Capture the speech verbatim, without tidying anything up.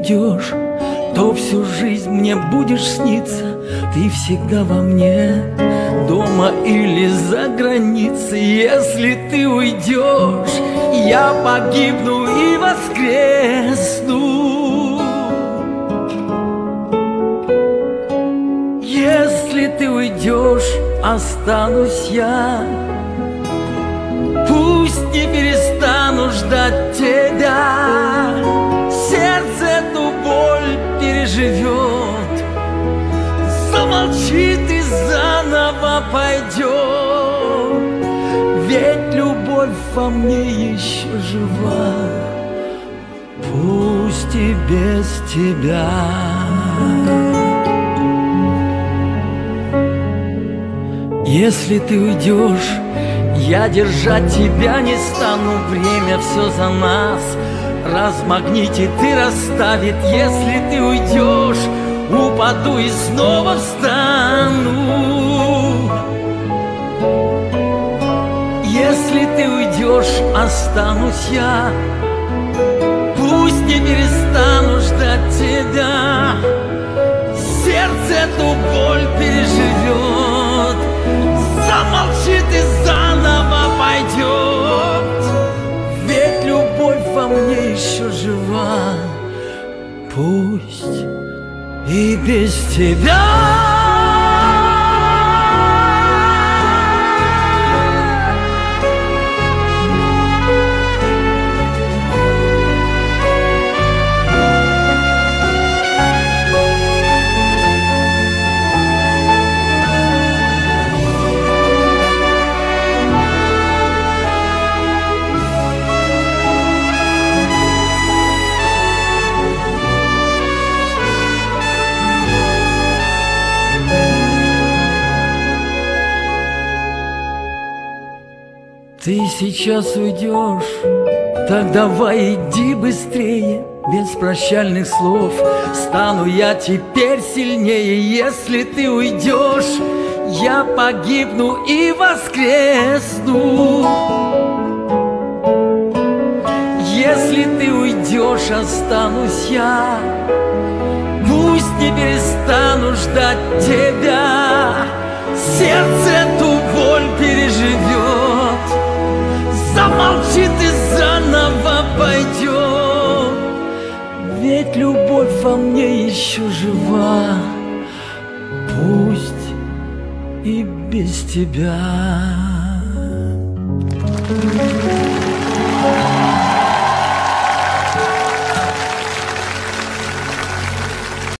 уйдешь, то всю жизнь мне будешь сниться. Ты всегда во мне, дома или за границей. Если ты уйдешь, я погибну и воскресну. Если ты уйдешь, останусь я. Пусть не перестану ждать тебя. Сердце эту боль переживет, замолчит и заново пойдет. Ведь любовь во мне еще жива, пусть и без тебя. Если ты уйдешь, я держать тебя не стану. Время все за нас размагнитит и расставит. Если ты уйдешь, упаду и снова встану. Если ты уйдешь, останусь я. Пусть не перестану ждать тебя. Сердце эту боль переживет, замолчит и заново пойдет. Ведь любовь во мне еще жива, пусть и без тебя. Ты сейчас уйдешь, так давай иди быстрее. Без прощальных слов стану я теперь сильнее. Если ты уйдешь, я погибну и воскресну. Если ты уйдешь, останусь я. Пусть не перестану ждать тебя. Сердце эту боль переживет, замолчит и заново пойдет. Ведь любовь во мне еще жива, пусть и без тебя.